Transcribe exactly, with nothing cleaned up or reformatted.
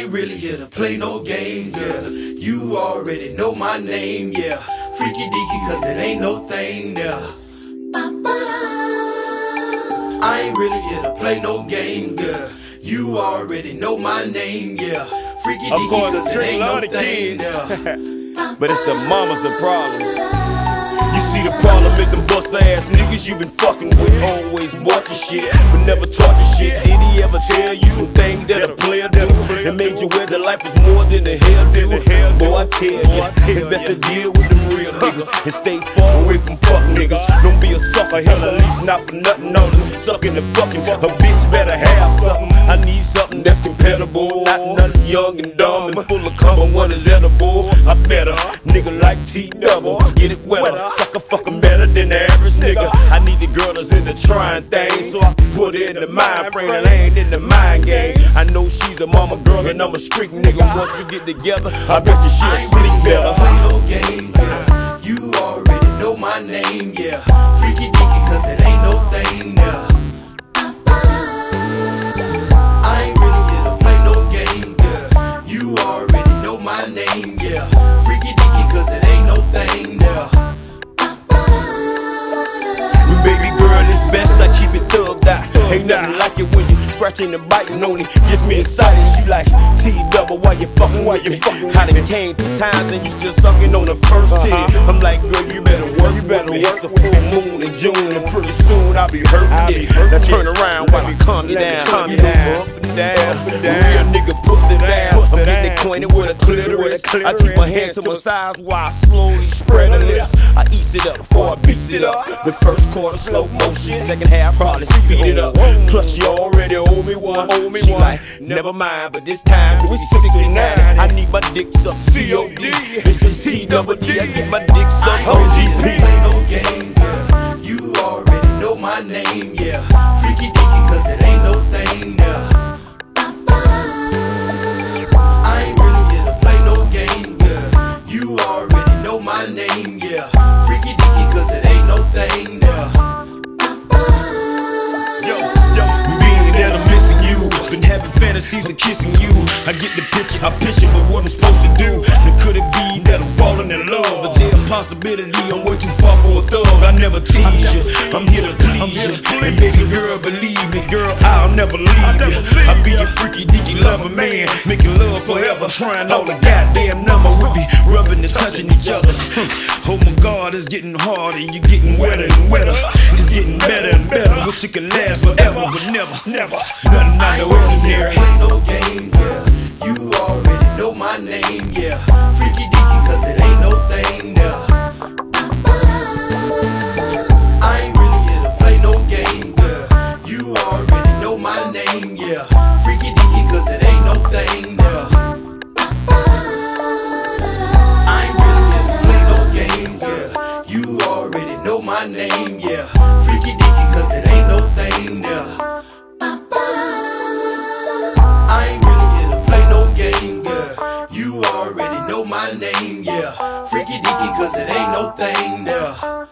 ain't really here to play no games, yeah. You already know my name, yeah. Freaky deaky, cause it ain't no thing, yeah. I ain't really here to play no game, girl. You already know my name, yeah. Freaky deaky, cause it ain't no thing, yeah. But it's the mamas the problem. You see the problem with them buster ass niggas you been fucking with. Always watching shit, but never taught you shit. Did he ever tell you some things that a player do? It made you aware that life is more than the hell do. Boy, I tell you, it's best to deal with them real niggas and stay far away from fuck niggas. Don't be a sucker, hell at least not for nothing on it. Sucking and fucking, a bitch better have something. I need something that's compatible, not nothing young and dumb and full of cum. One is edible. I better nigga like T double, get it wetter. Sucker fucking better than the average nigga. I need the girl that's into trying things, so I can put her in the mind frame and I ain't in the mind game. I know she's a mama girl and I'm a street nigga. Once we get together, I bet you she'll sleep better. Play no games, yeah. You already know my name, yeah. Freaky deaky, cause it ain't no thing, yeah. I ain't really here to play no game, yeah. You already know my name, yeah. Freaky deaky, cause it ain't no thing, yeah. Baby girl, it's best I keep it thugged out. Ain't nothing like it when you scratching and biting on it. Gets me excited. She like T double, why you fucking, why you fucking? How they came through times and you still sucking on the first titty. I'm like, girl, you better work, you better work. It's a full moon in June and pretty soon I'll be hurting it. Now turn around while we calm you down, calm you down, up and down. Real nigga pussy down. I'm getting acquainted with a clitoris. I keep my hands to my sides while I slowly spread the lips. I ease it up before I beats it up. The first quarter slow motion, second half probably speed it up. Plus you already owe me one. She like, never mind, but this time we sixty-nine. I need my dick sucked C O D. This is T double D. I get my dick sucked O G P. Play no games, yeah. You already know my name, yeah. Freaky deaky, cause it ain't no thing, yeah. I ain't really here to play no game, yeah. You already know my name, yeah. Freaky deaky, cause it ain't no thing, yeah. Yo, yo, being that I'm missing you, been having fantasies of kissing you. I get the picture, I picture, but what I'm supposed to do? Now could it be that I'm falling in love? Is there a possibility I'm way too far for a thug? I never tease you, I'm here to please you. And baby girl, believe me, girl, I'll never leave you. I'll be your freaky deaky lover man, making love forever, trying all the goddamn number. We'll be rubbing and touching each other. Oh my God, it's getting harder, you're getting wetter and wetter. It's getting better and better, wish it could last forever, but never, never, nothing out the ordinary. Play no games, yeah. You already know my name, yeah. Freaky deaky, cause it ain't no thing, yeah. I ain't really here to play no game, yeah. You already know my name, yeah. Freaky deaky, cause it ain't no thing, yeah. I ain't really here to play no games, yeah. You already know my name, yeah. Freaky deaky, cause it ain't no thing, yeah. I ain't really here to play no game, yeah. You already know my name, yeah. Freaky deaky, cause it ain't no thing, yeah.